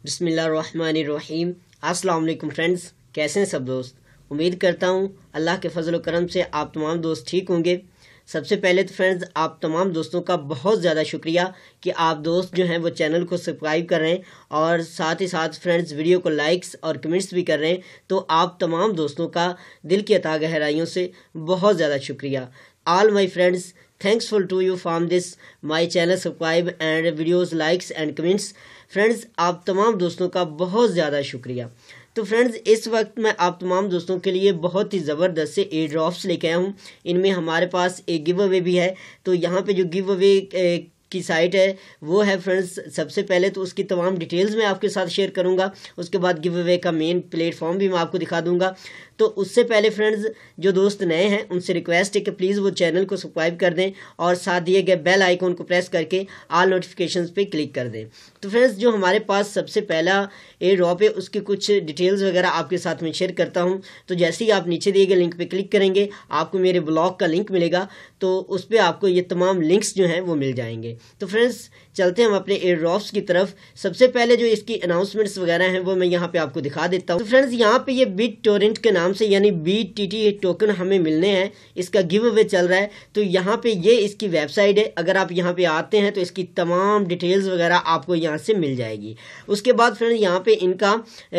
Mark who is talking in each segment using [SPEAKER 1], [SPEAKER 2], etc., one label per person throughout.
[SPEAKER 1] बिस्मिल्लाहिर्रहमानिर्रहीम। अस्सलामुअलैकुम फ्रेंड्स, कैसे हैं सब दोस्त। उम्मीद करता हूँ अल्लाह के फजल करम से आप तमाम दोस्त ठीक होंगे। सबसे पहले तो फ्रेंड्स आप तमाम दोस्तों का बहुत ज़्यादा शुक्रिया कि आप दोस्त जो हैं वो चैनल को सब्सक्राइब कर रहे हैं और साथ ही साथ फ्रेंड्स वीडियो को लाइक्स और कमेंट्स भी कर रहे हैं। तो आप तमाम दोस्तों का दिल की अता गहराइयों से बहुत ज़्यादा शुक्रिया। All my friends, thankful to you from this my channel subscribe and videos likes and comments। Friends आप तमाम दोस्तों का बहुत ज़्यादा शुक्रिया। तो फ्रेंड्स इस वक्त मैं आप तमाम दोस्तों के लिए बहुत ही ज़बरदस्त से एयर ड्रॉप्स लेके आया हूँ। इनमें हमारे पास एक गिव अवे भी है। तो यहाँ पे जो गिव अवे की साइट है वो है फ्रेंड्स, सबसे पहले तो उसकी तमाम डिटेल्स मैं आपके साथ शेयर करूंगा। उसके बाद गिव अवे का मेन प्लेटफॉर्म भी मैं आपको दिखा दूंगा। तो उससे पहले फ्रेंड्स जो दोस्त नए हैं उनसे रिक्वेस्ट है कि प्लीज़ वो चैनल को सब्सक्राइब कर दें और साथ दिए गए बेल आइकॉन को प्रेस करके ऑल नोटिफिकेशंस पे क्लिक कर दें। तो फ्रेंड्स जो हमारे पास सबसे पहला एयर ड्रॉप है उसकी कुछ डिटेल्स वगैरह आपके साथ में शेयर करता हूं। तो जैसे ही आप नीचे दिए गए लिंक पे क्लिक करेंगे आपको मेरे ब्लॉग का लिंक मिलेगा। तो उस पर आपको ये तमाम लिंक्स जो हैं वो मिल जाएंगे। तो फ्रेंड्स चलते हैं हम अपने एयर ड्रॉप्स की तरफ। सबसे पहले जो इसकी अनाउंसमेंट्स वगैरह हैं वो मैं यहाँ पे आपको दिखा देता हूँ। तो फ्रेंड्स यहाँ पे ये बिट टोरेंट के नाम से यानी BTT टोकन हमें मिलने हैं। इसका गिव अवे चल रहा है। तो यहाँ पे ये इसकी वेबसाइट है। अगर आप यहाँ पे आते हैं तो इसकी तमाम डिटेल्स वगैरह आपको यहाँ से मिल जाएगी। उसके बाद फ्रेंड्स यहाँ पे इनका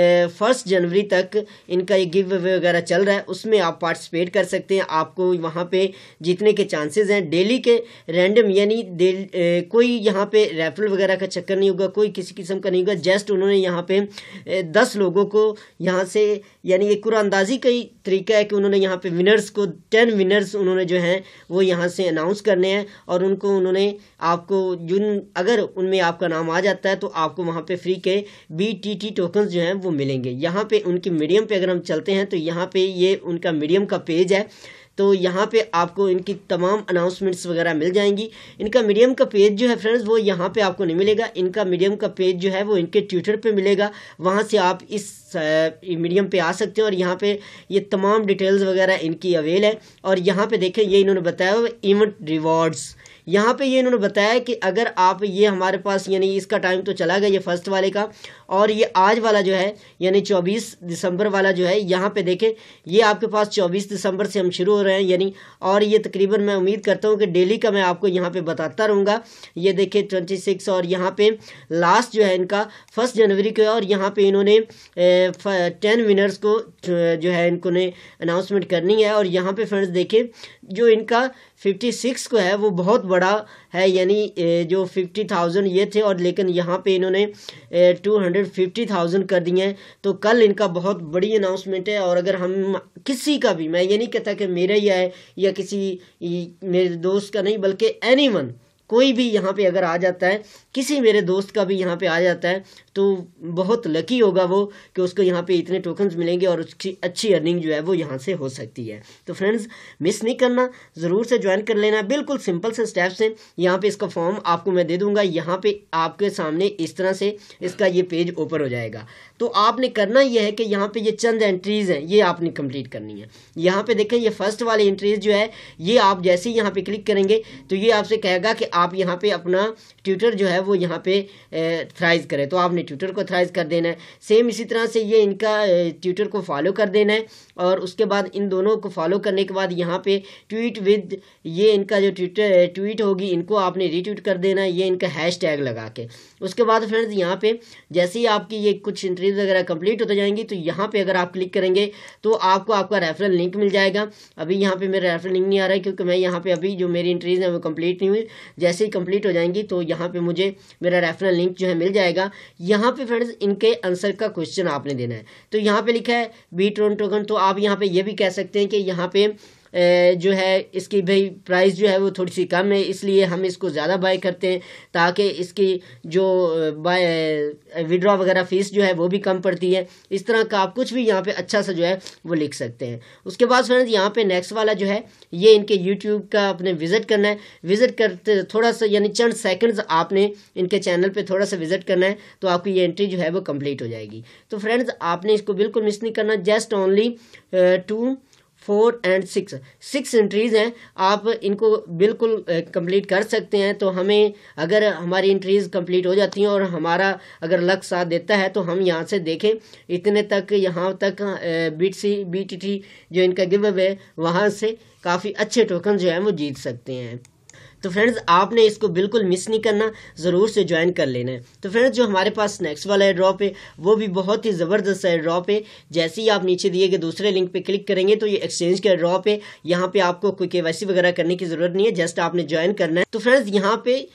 [SPEAKER 1] 1 जनवरी तक इनका ये गिव अवे वगैरह चल रहा है। उसमें आप पार्टिसिपेट कर सकते हैं। आपको वहाँ पे जीतने के चांसेस हैं। डेली के रैंडम यानी कोई यहाँ पे रेफरल वगैरह का चक्कर नहीं होगा, कोई किसी किस्म का नहीं होगा। जस्ट उन्होंने यहाँ पे 10 लोगों को यहाँ से यानी एक कुरानंदाजी का ही तरीका है कि उन्होंने यहाँ पे विनर्स को 10 विनर्स उन्होंने जो हैं वो यहाँ से अनाउंस करने हैं और उनको उन्होंने आपको जिन अगर उनमें आपका नाम आ जाता है तो आपको वहाँ पे फ्री के BTT टोकन्स जो हैं वो मिलेंगे। यहाँ पे उनकी मीडियम पे अगर हम चलते हैं तो यहाँ पे ये उनका मीडियम का पेज है। तो यहाँ पे आपको इनकी तमाम अनाउंसमेंट्स वगैरह मिल जाएंगी। इनका मीडियम का पेज जो है फ्रेंड्स वो यहाँ पे आपको नहीं मिलेगा। इनका मीडियम का पेज जो है वो इनके ट्विटर पे मिलेगा। वहाँ से आप इस मीडियम पे आ सकते हैं और यहाँ पे ये तमाम डिटेल्स वगैरह इनकी अवेल है। और यहाँ पे देखें ये इन्होंने बताया हुआ इवेंट रिवॉर्ड्स। यहाँ पे ये इन्होंने बताया कि अगर आप ये हमारे पास यानी इसका टाइम तो चला गया ये फर्स्ट वाले का, और ये आज वाला जो है यानी 24 दिसंबर वाला जो है यहाँ पे देखें ये आपके पास 24 दिसंबर से हम शुरू हो रहे हैं यानी। और ये तकरीबन मैं उम्मीद करता हूँ कि डेली का मैं आपको यहाँ पे बताता रहूँगा। ये देखें 26 और यहाँ पे लास्ट जो है इनका 1 जनवरी को है और यहाँ पे इन्होंने 10 विनर्स को जो है इनको ने अनाउंसमेंट करनी है। और यहाँ पे फ्रेंड्स देखें जो इनका 56 को है वो बहुत बड़ा है यानी जो 50,000 ये थे और लेकिन यहाँ पे इन्होंने 250,000 कर दिए हैं। तो कल इनका बहुत बड़ी अनाउंसमेंट है। और अगर हम किसी का भी, मैं ये नहीं कहता कि मेरा ही है या किसी मेरे दोस्त का नहीं, बल्कि एनीवन कोई भी यहाँ पे अगर आ जाता है, किसी मेरे दोस्त का भी यहाँ पे आ जाता है तो बहुत लकी होगा वो कि उसको यहाँ पे इतने टोकन्स मिलेंगे और उसकी अच्छी अर्निंग जो है वो यहाँ से हो सकती है। तो फ्रेंड्स मिस नहीं करना, ज़रूर से ज्वाइन कर लेना। बिल्कुल सिंपल से स्टेप्स हैं। यहाँ पे इसका फॉर्म आपको मैं दे दूँगा। यहाँ पे आपके सामने इस तरह से इसका ये पेज ओपन हो जाएगा। तो आपने करना यह है कि यहाँ पे ये चंद एंट्रीज़ हैं ये आपने कंप्लीट करनी है। यहाँ पे देखें ये फर्स्ट वाली एंट्रीज जो है ये आप जैसे ही यहाँ पे क्लिक करेंगे तो ये आपसे कहेगा कि आप यहाँ पे अपना ट्विटर जो है वो यहाँ पे थ्राइज करें। तो आपने ट्विटर को थ्राइज कर देना है। सेम इसी तरह से ये इनका ट्विटर को फॉलो कर देना है। और उसके बाद इन दोनों को फॉलो करने के बाद यहाँ पे ट्वीट विद ये इनका जो ट्वीट होगी इनको आपने रीट्वीट कर देना है ये इनका हैशटैग लगा के। उसके बाद फ्रेंड्स यहाँ पे जैसे ही आपकी ये कुछ एंट्रीज वगैरह कंप्लीट होते जाएंगी तो यहाँ पे अगर आप क्लिक करेंगे तो आपको आपका रेफरल लिंक मिल जाएगा। अभी यहाँ पे मेरा रेफरल लिंक नहीं आ रहा है क्योंकि मैं यहाँ पे अभी जो मेरी एंट्रीज हैं वो कंप्लीट नहीं हुई। जैसे ही कंप्लीट हो जाएंगी तो यहाँ पे मुझे मेरा रेफरल लिंक जो है मिल जाएगा। यहाँ पे फ्रेंड्स इनके आंसर का क्वेश्चन आपने देना है। तो यहाँ पे लिखा है BTT टोकन। तो आप यहाँ पे ये भी कह सकते हैं कि यहाँ पे जो है इसकी भाई प्राइस जो है वो थोड़ी सी कम है इसलिए हम इसको ज़्यादा बाय करते हैं ताकि इसकी जो विड्रॉ वगैरह फ़ीस जो है वो भी कम पड़ती है। इस तरह का आप कुछ भी यहाँ पे अच्छा सा जो है वो लिख सकते हैं। उसके बाद फ्रेंड्स यहाँ पे नेक्स्ट वाला जो है ये इनके यूट्यूब का अपने विज़िट करना है। विज़िट करते थोड़ा सा यानी चंद सेकंड्स आपने इनके चैनल पे थोड़ा सा विज़िट करना है तो आपकी ये एंट्री जो है वो कंप्लीट हो जाएगी। तो फ्रेंड्स आपने इसको बिल्कुल मिस नहीं करना। जस्ट ओनली 4 एंड 6 एंट्रीज़ हैं, आप इनको बिल्कुल कंप्लीट कर सकते हैं। तो हमें अगर हमारी एंट्रीज़ कंप्लीट हो जाती हैं और हमारा अगर लक साथ देता है तो हम यहाँ से देखें इतने तक, यहाँ तक BTT जो इनका गिव अवे है वहाँ से काफ़ी अच्छे टोकन जो है वो जीत सकते हैं। तो फ्रेंड्स आपने इसको बिल्कुल मिस नहीं करना, ज़रूर से ज्वाइन कर लेना है। तो फ्रेंड्स जो हमारे पास नेक्स्ट वाला एयर ड्रॉप है वो भी बहुत ही ज़बरदस्त एयर ड्रॉप है। जैसे ही आप नीचे दिए गए दूसरे लिंक पे क्लिक करेंगे तो ये एक्सचेंज का एयर ड्रॉप है। यहाँ पे आपको कोई KYC वगैरह करने की ज़रूरत नहीं है, जस्ट आपने ज्वाइन करना है। तो फ्रेंड्स यहाँ पे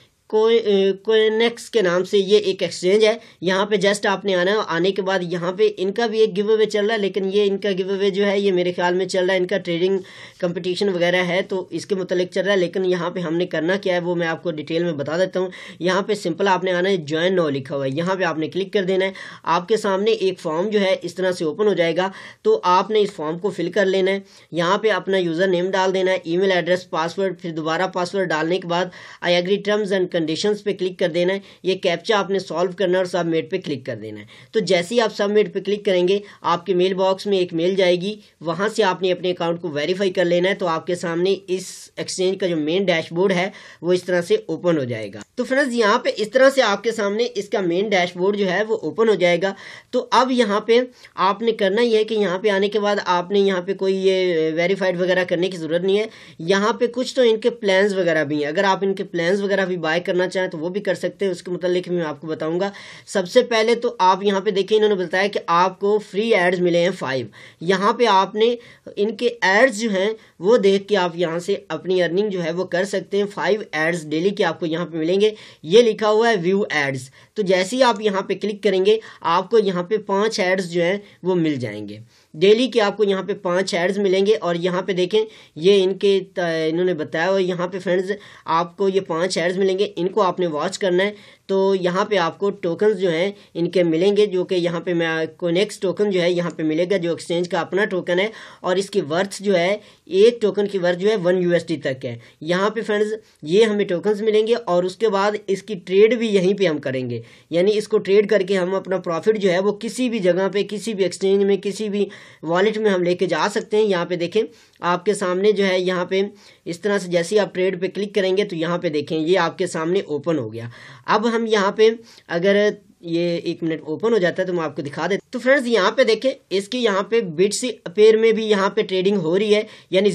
[SPEAKER 1] COENX के नाम से ये एक एक्सचेंज है। यहाँ पे जस्ट आपने आना है, आने के बाद यहाँ पे इनका भी एक गिव अवे चल रहा है, लेकिन ये इनका गिव अवे जो है ये मेरे ख्याल में चल रहा है, इनका ट्रेडिंग कंपटीशन वगैरह है तो इसके मुतालिक चल रहा है। लेकिन यहाँ पे हमने करना क्या है वो मैं आपको डिटेल में बता देता हूँ। यहाँ पे सिंपल आपने आना है, ज्वाइन नाउ लिखा हुआ है, यहाँ पे आपने क्लिक कर देना है। आपके सामने एक फॉर्म जो है इस तरह से ओपन हो जाएगा। तो आपने इस फॉर्म को फिल कर लेना है। यहाँ पे अपना यूज़र नेम डाल देना है, ईमेल एड्रेस, पासवर्ड, फिर दोबारा पासवर्ड डालने के बाद I agree terms and conditions पे क्लिक कर देना है। ये कैप्चा आपने सॉल्व करना है और सबमिट पे क्लिक कर देना है। तो जैसे ही आप सबमिट पे क्लिक करेंगे आपके मेल बॉक्स में एक मेल जाएगी, वहां से आपने अपने अकाउंट को वेरीफाई कर लेना है। तो आपके सामने इस एक्सचेंज का जो मेन डैशबोर्ड है वो इस तरह से ओपन हो जाएगा। तो फ्रेंड्स यहाँ पे इस तरह से आपके सामने इसका मेन डैशबोर्ड जो है वो ओपन हो जाएगा। तो अब यहाँ पे आपने करना ही है कि यहाँ पे आने के बाद आपने यहाँ पे कोई ये वेरीफाइड वगैरह करने की जरूरत नहीं है। यहाँ पे कुछ तो इनके प्लान्स वगैरह भी हैं, अगर आप इनके प्लान्स वगैरह भी बाय करना चाहें तो वो भी कर सकते हैं, उसके मुतालिक मैं आपको बताऊंगा। सबसे पहले तो आप यहाँ पे देखिए इन्होंने बताया कि आपको फ्री एड्स मिले हैं 5। यहाँ पे आपने इनके एड्स जो हैं वो देख के आप यहाँ से अपनी अर्निंग जो है वो कर सकते हैं। 5 एड्स डेली के आपको यहाँ पे मिलेंगे, ये लिखा हुआ है व्यू एड्स। तो जैसे ही आप यहाँ पे क्लिक करेंगे आपको यहाँ पे 5 एड्स जो हैं वो मिल जाएंगे डेली के, आपको यहाँ पे 5 एड्स मिलेंगे। और यहाँ पे देखें ये इन्होंने बताया, और यहाँ पे फ्रेंड्स आपको ये 5 एड्स मिलेंगे, इनको आपने वॉच करना है। तो यहाँ पे आपको टोकन्स जो हैं इनके मिलेंगे, जो कि यहाँ पे मैं COENX टोकन जो है यहाँ पे मिलेगा, जो एक्सचेंज का अपना टोकन है। और इसकी वर्थ जो है, एक टोकन की वर्थ जो है 1 USD तक है। यहाँ पे फ्रेंड्स ये हमें टोकन्स मिलेंगे और उसके बाद इसकी ट्रेड भी यहीं पे हम करेंगे, यानी इसको ट्रेड करके हम अपना प्रॉफिट जो है वो किसी भी जगह पे, किसी भी एक्सचेंज में, किसी भी वॉलेट में हम लेके जा सकते हैं। यहाँ पे देखें आपके सामने जो है यहाँ पे इस तरह से जैसे ही आप ट्रेड पे क्लिक करेंगे तो यहाँ पे देखें ये आपके सामने ओपन हो गया। अब हम यहाँ पे अगर ये 1 मिनट ओपन हो जाता है तो मैं आपको दिखा देता। तो फ्रेंड्स यहाँ पे देखें इसकी यहाँ पे बिट्स पेयर में भी यहाँ पे ट्रेडिंग हो रही है, यानी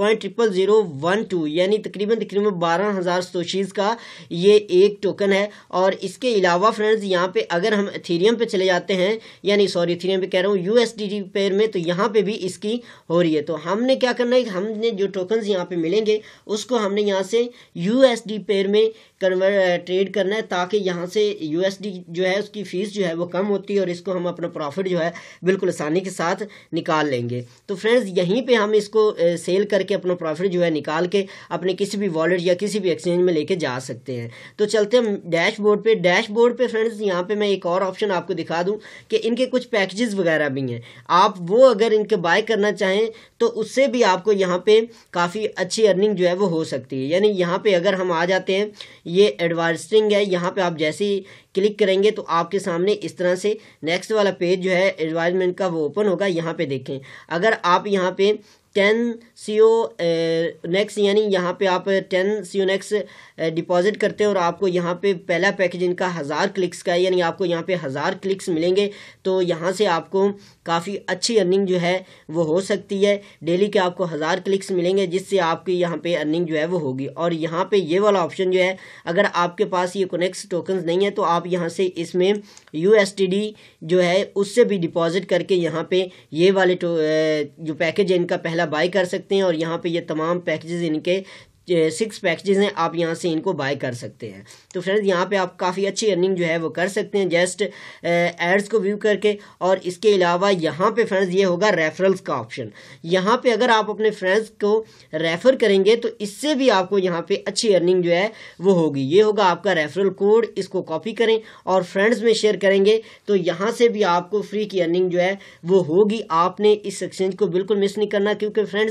[SPEAKER 1] 0.00012 यानी तकरीबन 12,000 सोशीज का ये एक टोकन है। और इसके अलावा फ्रेंड्स यहाँ पे अगर हम एथेरियम पे चले जाते हैं, यानी सॉरी एथेरियम पे कह रहा हूँ, USDT पेयर में, तो यहाँ पे भी इसकी हो रही है। तो हमने क्या करना है, हमने जो टोकन यहाँ पे मिलेंगे उसको हमने यहाँ से USD पेयर में ट्रेड करना है, ताकि यहाँ से USD जो है उसकी फीस जो है वो कम होती है और इसको हम अपना प्रॉफिट जो है बिल्कुल आसानी के साथ निकाल लेंगे। तो फ्रेंड्स यहीं पे हम इसको सेल करके अपना प्रॉफिट जो है निकाल के अपने किसी भी वॉलेट या किसी भी एक्सचेंज में लेके जा सकते हैं। तो चलते हैं डैशबोर्ड पे। डैशबोर्ड पे फ्रेंड्स यहाँ पे मैं एक और ऑप्शन आपको दिखा दूं कि इनके कुछ पैकेजेस वगैरह भी हैं, आप वो अगर इनके बाय करना चाहें तो उससे भी आपको यहाँ पे काफ़ी अच्छी अर्निंग जो है वो हो सकती है। यानी यहाँ पे अगर हम आ जाते हैं, ये एडवाइजिंग है, यहाँ पे आप जैसे ही क्लिक करेंगे तो आपके सामने इस तरह से नेक्स्ट वाला पेज जो है एडवाइजमेंट का वो ओपन होगा। यहाँ पे देखें अगर आप यहाँ पे 10 COENX यानी यहाँ पे आप 10 COENX डिपॉजिट करते हैं और आपको यहाँ पे पहला पैकेज इनका 1000 क्लिक्स का है, यानी आपको यहाँ पे 1000 क्लिक्स मिलेंगे। तो यहाँ से आपको काफ़ी अच्छी अर्निंग जो है वो हो सकती है। डेली के आपको 1000 क्लिक्स मिलेंगे जिससे आपकी यहाँ पे अर्निंग जो है वो होगी। और यहाँ पे ये वाला ऑप्शन जो है, अगर आपके पास ये COENX टोकन्स नहीं है तो आप यहाँ से इसमें USDT जो है उससे भी डिपॉजिट करके यहाँ पे ये वाले जो पैकेज है इनका पहला बाय कर सकते हैं। और यहाँ पे ये तमाम पैकेजेस इनके 6 पैकेजेस हैं, आप यहाँ से इनको बाय कर सकते हैं। तो फ्रेंड्स यहाँ पे आप काफ़ी अच्छी अर्निंग जो है वो कर सकते हैं जस्ट एड्स को व्यू करके। और इसके अलावा यहाँ पे फ्रेंड्स ये होगा रेफरल्स का ऑप्शन। यहाँ पे अगर आप अपने फ्रेंड्स को रेफर करेंगे तो इससे भी आपको यहाँ पे अच्छी अर्निंग जो है वो होगी। ये होगा आपका रेफरल कोड, इसको कॉपी करें और फ्रेंड्स में शेयर करेंगे तो यहाँ से भी आपको फ्री की अर्निंग जो है वो होगी। आपने इस एक्सचेंज को बिल्कुल मिस नहीं करना, क्योंकि फ्रेंड्स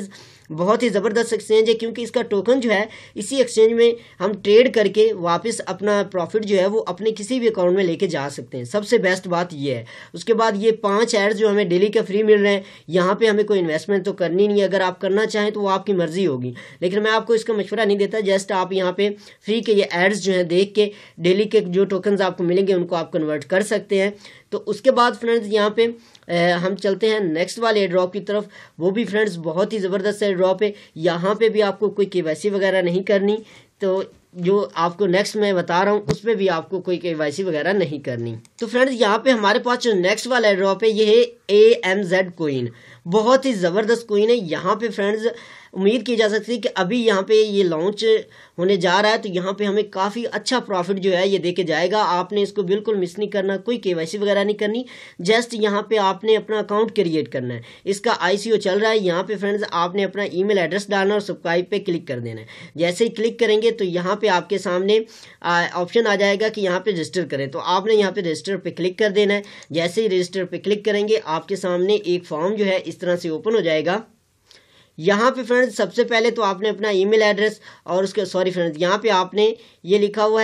[SPEAKER 1] बहुत ही ज़बरदस्त एक्सचेंज है, क्योंकि इसका टोकन जो है इसी एक्सचेंज में हम ट्रेड करके वापस अपना प्रॉफिट जो है वो अपने किसी भी अकाउंट में लेके जा सकते हैं। सबसे बेस्ट बात ये है। उसके बाद ये 5 एड्स जो हमें डेली के फ्री मिल रहे हैं, यहाँ पे हमें कोई इन्वेस्टमेंट तो करनी नहीं है। अगर आप करना चाहें तो वो आपकी मर्जी होगी, लेकिन मैं आपको इसका मशवरा नहीं देता। जस्ट आप यहाँ पे फ्री के ये एड्स जो है देख के डेली के जो टोकन्स आपको मिलेंगे उनको आप कन्वर्ट कर सकते हैं। तो उसके बाद फ्रेंड्स यहाँ पे हम चलते हैं नेक्स्ट वाले एयर ड्रॉप की तरफ। वो भी फ्रेंड्स बहुत ही ज़बरदस्त एयर ड्रॉप है। यहाँ पे भी आपको कोई केवाईसी वगैरह नहीं करनी, तो जो आपको नेक्स्ट मैं बता रहा हूँ उसमें भी आपको कोई केवाईसी वगैरह नहीं करनी। तो फ्रेंड्स यहाँ पे हमारे पास जो नेक्स्ट वाला एयर ड्रॉप है ये है AMZ कोइन। बहुत ही ज़बरदस्त कोइन है। यहाँ पे फ्रेंड्स उम्मीद की जा सकती है कि अभी यहाँ पे ये लॉन्च होने जा रहा है, तो यहाँ पे हमें काफ़ी अच्छा प्रॉफिट जो है ये देके जाएगा। आपने इसको बिल्कुल मिस नहीं करना, कोई केवाईसी वगैरह नहीं करनी। जस्ट यहाँ पे आपने अपना अकाउंट क्रिएट करना है। इसका ICO चल रहा है। यहाँ पे फ्रेंड्स आपने अपना ईमेल एड्रेस डालना और सब्सक्राइब पे क्लिक कर देना है। जैसे ही क्लिक करेंगे तो यहाँ पे आपके सामने ऑप्शन आ जाएगा कि यहाँ पे रजिस्टर करें, तो आपने यहाँ पे रजिस्टर पे क्लिक कर देना है। जैसे ही रजिस्टर पे क्लिक करेंगे आपके सामने एक फॉर्म जो है इस तरह से ओपन हो जाएगा। यहाँ पे फ्रेंड्स सबसे पहले तो आपने अपना ईमेल एड्रेस और उसके फ्रेंड्स यहाँ पे आपने ये लिखा हुआ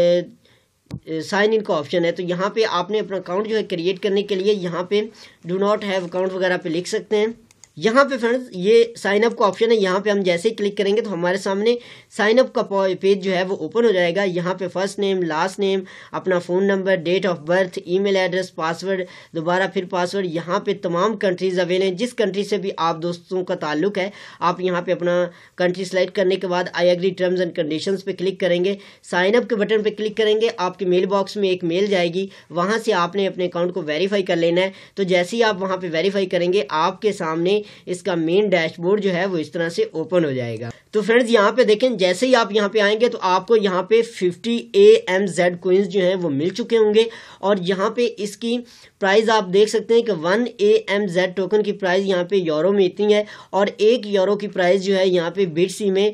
[SPEAKER 1] है साइन इन का ऑप्शन है, तो यहाँ पे आपने अपना अकाउंट जो है क्रिएट करने के लिए यहाँ पे डू नॉट हैव अकाउंट वगैरह पे लिख सकते हैं। यहाँ पे फ्रेंड्स ये साइन अप का ऑप्शन है। यहाँ पे हम जैसे ही क्लिक करेंगे तो हमारे सामने साइन अप का पेज जो है वो ओपन हो जाएगा। यहाँ पे फर्स्ट नेम, लास्ट नेम, अपना phone number, date of birth, email address, password, दोबारा फिर पासवर्ड। यहाँ पे तमाम कंट्रीज़ अवेलेबल हैं। जिस कंट्री से भी आप दोस्तों का ताल्लुक है आप यहाँ पे अपना कंट्री सेलेक्ट करने के बाद I agree terms and conditions पे क्लिक करेंगे। साइन अप के बटन पे क्लिक करेंगे, आपके मेल बॉक्स में एक मेल जाएगी, वहाँ से आपने अपने अकाउंट को वेरीफाई कर लेना है। तो जैसे ही आप वहाँ पे वेरीफाई करेंगे आपके सामने इसका मेन डैशबोर्ड जो है वो इस तरह से ओपन हो जाएगा। तो फ्रेंड्स यहाँ पे देखें, जैसे ही आप यहाँ पे आएंगे तो आपको यहाँ पे 50 AMZ कोइंस जो हैं वो मिल चुके होंगे। और यहाँ पे इसकी प्राइस आप देख सकते हैं कि 1 AMZ टोकन की प्राइस यहाँ पे यूरो में इतनी है, और 1 यूरो की प्राइस जो है यहाँ पे BTC में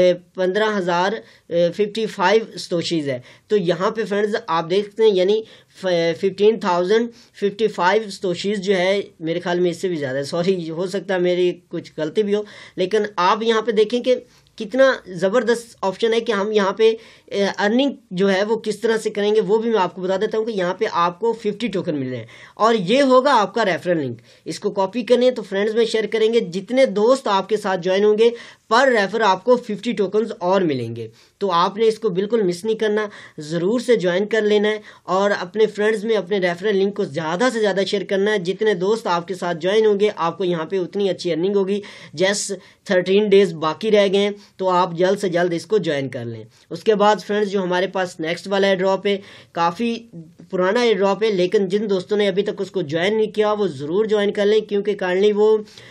[SPEAKER 1] 15,055 सतोशीज़ है। तो यहाँ पे फ्रेंड्स आप देख सकते हैं, यानी 15,055 सतोशीज़ जो है, मेरे ख्याल में इससे भी ज़्यादा है, सॉरी हो सकता है मेरी कुछ गलती भी हो, लेकिन आप यहाँ पे देखें कि कितना ज़बरदस्त ऑप्शन है कि हम यहाँ पे अर्निंग जो है वो किस तरह से करेंगे वो भी मैं आपको बता देता हूँ कि यहाँ पे आपको 50 टोकन मिल रहे हैं और ये होगा आपका रेफरल लिंक। इसको कॉपी करने तो फ्रेंड्स में शेयर करेंगे, जितने दोस्त आपके साथ ज्वाइन होंगे पर रेफर आपको 50 टोकन्स और मिलेंगे। तो आपने इसको बिल्कुल मिस नहीं करना, ज़रूर से ज्वाइन कर लेना है और अपने फ्रेंड्स में अपने रेफरल लिंक को ज़्यादा से ज़्यादा शेयर करना है। जितने दोस्त आपके साथ ज्वाइन होंगे आपको यहाँ पे उतनी अच्छी अर्निंग होगी। जस्ट 13 डेज बाकी रह गए हैं, तो आप जल्द से जल्द इसको ज्वाइन कर लें। उसके बाद फ्रेंड्स जो हमारे पास नेक्स्ट वाला एयर ड्रॉप है, काफ़ी पुराना एयर ड्रॉप है, लेकिन जिन दोस्तों ने अभी तक उसको ज्वाइन नहीं किया वो ज़रूर ज्वाइन कर लें, क्योंकि काइंडली वो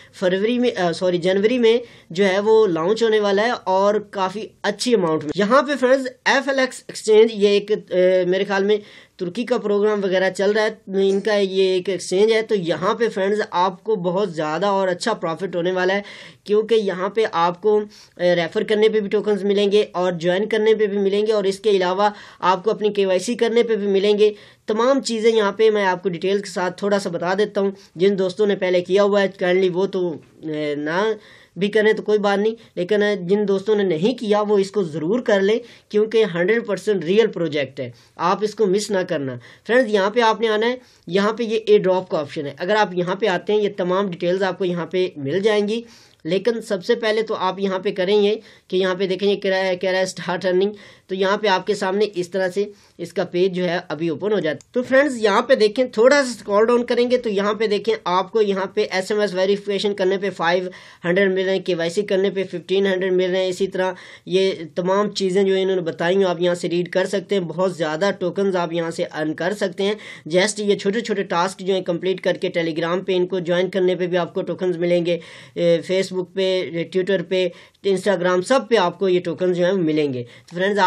[SPEAKER 1] जनवरी में जो है वो लॉन्च होने वाला है और काफ़ी अच्छी अमाउंट में। यहाँ पे फ्रेंड्स FLX एक्सचेंज, ये एक मेरे ख्याल में तुर्की का प्रोग्राम वगैरह चल रहा है, इनका ये एक एक्सचेंज है। तो यहाँ पे फ्रेंड्स आपको बहुत ज़्यादा और अच्छा प्रॉफिट होने वाला है, क्योंकि यहाँ पे आपको रेफ़र करने पे भी टोकन्स मिलेंगे और ज्वाइन करने पे भी मिलेंगे, और इसके अलावा आपको अपनी KYC करने पे भी मिलेंगे। तमाम चीज़ें यहाँ पे मैं आपको डिटेल के साथ थोड़ा सा बता देता हूँ। जिन दोस्तों ने पहले किया हुआ है काइंडली वो तो ना भी करें तो कोई बात नहीं, लेकिन जिन दोस्तों ने नहीं किया वो इसको ज़रूर कर लें, क्योंकि 100% रियल प्रोजेक्ट है, आप इसको मिस ना करना। फ्रेंड्स यहाँ पे आपने आना है, यहाँ पे ये एयर ड्रॉप का ऑप्शन है। अगर आप यहाँ पे आते हैं ये तमाम डिटेल्स आपको यहाँ पे मिल जाएंगी, लेकिन सबसे पहले तो आप यहाँ पे करेंगे कि यहाँ पे देखेंगे कह रहा है स्टार्ट अर्निंग। तो यहाँ पे आपके सामने इस तरह से इसका पेज जो है अभी ओपन हो जाता है। तो फ्रेंड्स यहाँ पे देखें, थोड़ा सा स्क्रॉल डाउन करेंगे तो यहाँ पे देखें आपको यहाँ पे SMS वेरिफिकेशन करने पे 500 मिल रहे हैं, KYC करने पे 1500 मिल रहे हैं। इसी तरह ये तमाम चीज़ें जो इन्होंने बताई आप यहाँ से रीड कर सकते हैं। बहुत ज़्यादा टोकन्स आप यहाँ से अर्न कर सकते हैं। जस्ट ये छोटे छोटे टास्क जो है कंप्लीट करके टेलीग्राम पे इनको ज्वाइन करने पर भी आपको टोकन्स मिलेंगे, फेसबुक पे, ट्विटर पे, इंस्टाग्राम, सब पे आपको ये टोकन जो है मिलेंगे। तो फ्रेंड्स आप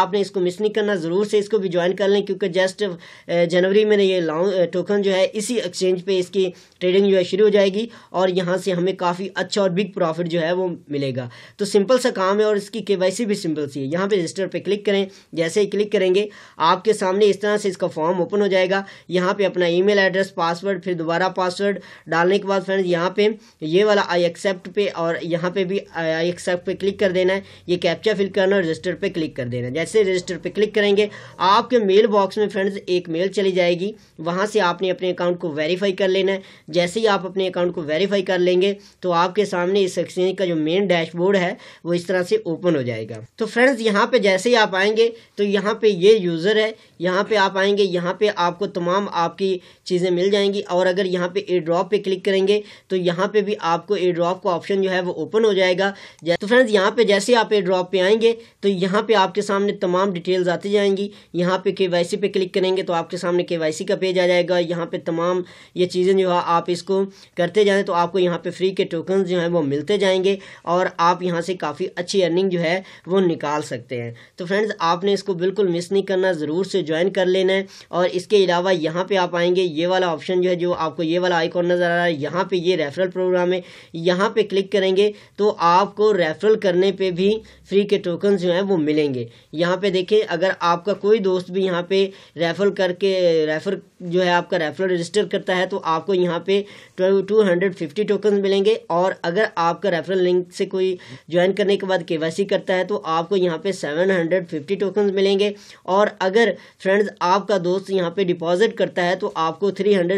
[SPEAKER 1] आपने इसको मिस नहीं करना, ज़रूर से इसको भी ज्वाइन कर लें, क्योंकि जस्ट जनवरी में ये टोकन जो है इसी एक्सचेंज पे इसकी ट्रेडिंग जो है शुरू हो जाएगी और यहाँ से हमें काफ़ी अच्छा और बिग प्रॉफिट जो है वो मिलेगा। तो सिंपल सा काम है और इसकी KYC भी सिंपल सी है। यहाँ पे रजिस्टर पे क्लिक करें, जैसे ही क्लिक करेंगे आपके सामने इस तरह से इसका फॉर्म ओपन हो जाएगा। यहाँ पे अपना ईमेल एड्रेस, पासवर्ड, फिर दोबारा पासवर्ड डालने के बाद फ्रेंड्स यहाँ पे ये वाला आई एक्सेप्ट पे और यहाँ पे भी आई एक्सेप्ट पे क्लिक कर देना है। ये कैप्चा फिल करना और रजिस्टर पे क्लिक कर देना है। जैसे रजिस्टर पे क्लिक करेंगे आपके मेल बॉक्स में फ्रेंड्स एक मेल चली जाएगी, वहाँ से आपने अपने अकाउंट को वेरीफाई कर लेना है। जैसे ही आप अपने अकाउंट को वेरीफाई कर लेंगे तो आपके सामने इस एक्सचेंज का जो मेन डैशबोर्ड है वो इस तरह से ओपन हो जाएगा। तो फ्रेंड्स यहाँ पे जैसे ही आप आएंगे तो यहाँ पे ये यूज़र है, यहाँ पे आप आएंगे, यहाँ पे आपको तमाम आपकी चीज़ें मिल जाएंगी। और अगर यहाँ पे एयर ड्रॉप पे क्लिक करेंगे तो यहाँ पे भी आपको एयर ड्रॉप का ऑप्शन जो है वो ओपन हो जाएगा। तो फ्रेंड्स यहाँ पे जैसे आप एयर ड्रॉप पे आएंगे तो यहाँ पे आपके सामने तमाम डिटेल्स आती जाएंगी। यहाँ पे KYC पे क्लिक करेंगे तो आपके सामने KYC का पेज आ जाएगा। यहाँ पे तमाम ये चीज़ें जो है आप इसको करते जाएं तो आपको यहाँ पे फ्री के टोकन जो हैं वो मिलते जाएंगे और आप यहाँ से काफ़ी अच्छी अर्निंग जो है वो निकाल सकते हैं। तो फ्रेंड्स आपने इसको बिल्कुल मिस नहीं करना, ज़रूर से ज्वाइन कर लेना है। और इसके अलावा यहाँ पे आप आएंगे, ये वाला ऑप्शन जो है, जो आपको ये वाला आइकॉन नज़र आ रहा है, यहाँ पे ये रेफरल प्रोग्राम है, यहाँ पे क्लिक करेंगे तो आपको रेफरल करने पे भी फ्री के टोकन जो हैं वो मिलेंगे। यहाँ पे देखें, अगर आपका कोई दोस्त भी यहाँ पे रेफर जो है आपका रेफरल रजिस्टर करता है तो आपको यहाँ पे 250 टोकन मिलेंगे। और अगर आपका रेफरल लिंक से कोई ज्वाइन करने के बाद KYC करता है तो आपको यहाँ पे 750 टोकन मिलेंगे। और अगर फ्रेंड्स आपका दोस्त यहाँ पे डिपॉजिट करता है तो आपको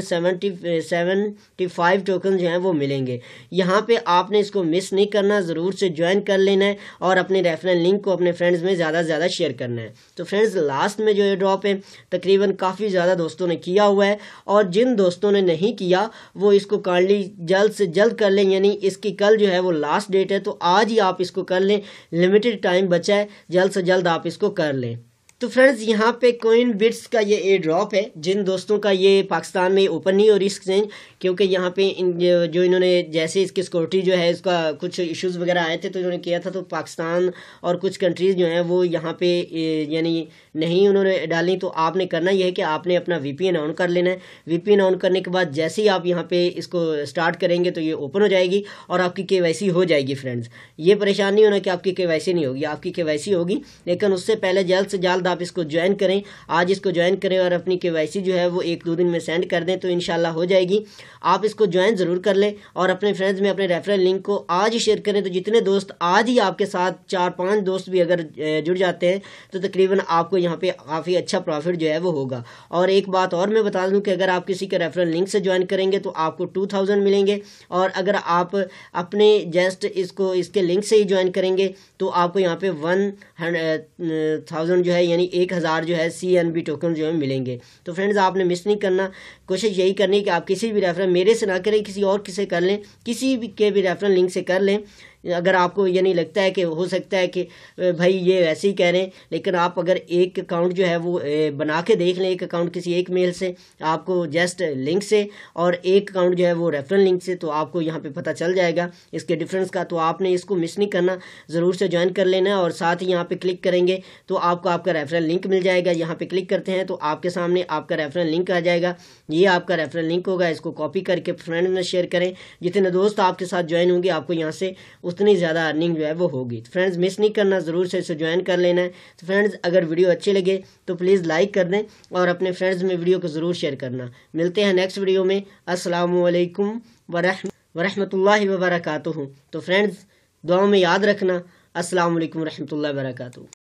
[SPEAKER 1] 375 टोकन जो हैं वो मिलेंगे। यहाँ पे आपने इसको मिस नहीं करना, ज़रूर से ज्वाइन कर लेना है और अपने रेफरल लिंक को अपने फ्रेंड्स में ज़्यादा से ज़्यादा शेयर करना है। तो फ्रेंड्स लास्ट में जो ये ड्रॉप है तकरीबन काफ़ी ज़्यादा दोस्तों ने किया हुआ है और जिन दोस्तों ने नहीं किया वो इसको काइंडली जल्द से जल्द कर लें, यानी इसकी कल जो है वो लास्ट डेट है तो आज ही आप इसको कर लें, लिमिटेड टाइम बचा है, जल्द से जल्द आप इसको कर लें। तो फ्रेंड्स यहाँ पे कोइन बिट्स का ये एयर ड्रॉप है। जिन दोस्तों का ये पाकिस्तान में ओपन नहीं हो रही एक्सचेंज, क्योंकि यहाँ पे जो इन्होंने जैसे इसकी सिक्योरिटी जो है इसका कुछ इश्यूज़ वगैरह आए थे तो इन्होंने किया था, तो पाकिस्तान और कुछ कंट्रीज़ जो हैं वो यहाँ पे यानी नहीं उन्होंने डाली। तो आपने करना यह है कि आपने अपना VPN ऑन कर लेना है। VPN ऑन करने के बाद जैसे ही आप यहाँ पे इसको स्टार्ट करेंगे तो ये ओपन हो जाएगी और आपकी KYC हो जाएगी। फ्रेंड्स ये परेशान नहीं होना कि आपकी KYC नहीं होगी, आपकी KYC होगी, लेकिन उससे पहले जल्द से जल्द आप इसको ज्वाइन करें। आज इसको ज्वाइन करें और अपनी KYC जो है वो 1-2 दिन में सेंड कर दें तो इंशाल्लाह हो जाएगी। आप इसको ज्वाइन ज़रूर कर लें और अपने फ्रेंड्स में अपने रेफरल लिंक को आज ही शेयर करें। तो जितने दोस्त आज ही आपके साथ 4-5 दोस्त भी अगर जुड़ जाते हैं तो तकरीबन आपको यहाँ पे काफ़ी अच्छा प्रॉफिट जो है वो होगा। और एक बात और मैं बता दूं कि अगर आप किसी के रेफरल लिंक से ज्वाइन करेंगे तो आपको 2000 मिलेंगे और अगर आप अपने जस्ट इसके लिंक से ही ज्वाइन करेंगे तो आपको यहाँ पे 1000 जो है यानी 1000 जो है CNB टोकन जो है मिलेंगे। तो फ्रेंड्स आपने मिस नहीं करना, कोशिश यही करनी है कि आप किसी भी रेफरल मेरे से ना करें, किसी और किसे कर लें, किसी भी के भी रेफरल लिंक से कर लें। अगर आपको यानी लगता है कि हो सकता है कि भाई ये वैसे ही कह रहे हैं, लेकिन आप अगर एक अकाउंट जो है वो बना के देख लें, एक अकाउंट किसी एक मेल से आपको जस्ट लिंक से और एक अकाउंट जो है वो रेफरल लिंक से, तो आपको यहाँ पे पता चल जाएगा इसके डिफरेंस का। तो आपने इसको मिस नहीं करना, ज़रूर से ज्वाइन कर लेना और साथ ही यहाँ पे क्लिक करेंगे तो आपको आपका रेफरल लिंक मिल जाएगा। यहाँ पे क्लिक करते हैं तो आपके सामने आपका रेफरल लिंक आ जाएगा, ये आपका रेफरल लिंक होगा। इसको कॉपी करके फ्रेंड में शेयर करें, जितने दोस्त आपके साथ ज्वाइन होंगे आपको यहाँ से उतनी ज़्यादा अर्निंग जो है वो होगी। तो फ्रेंड्स मिस नहीं करना, ज़रूर से इसे ज्वाइन कर लेना है। तो फ्रेंड्स अगर वीडियो अच्छे लगे तो प्लीज़ लाइक कर दें और अपने फ्रेंड्स में वीडियो को ज़रूर शेयर करना। मिलते हैं नेक्स्ट वीडियो में। अस्सलामुअलैकुम वरहमतुल्लाहि वबरकातुहू। तो फ्रेंड्स दुआ में याद रखना। अस्सलामुअलैकुम वरहमतुल्लाहि वबरकातुहू।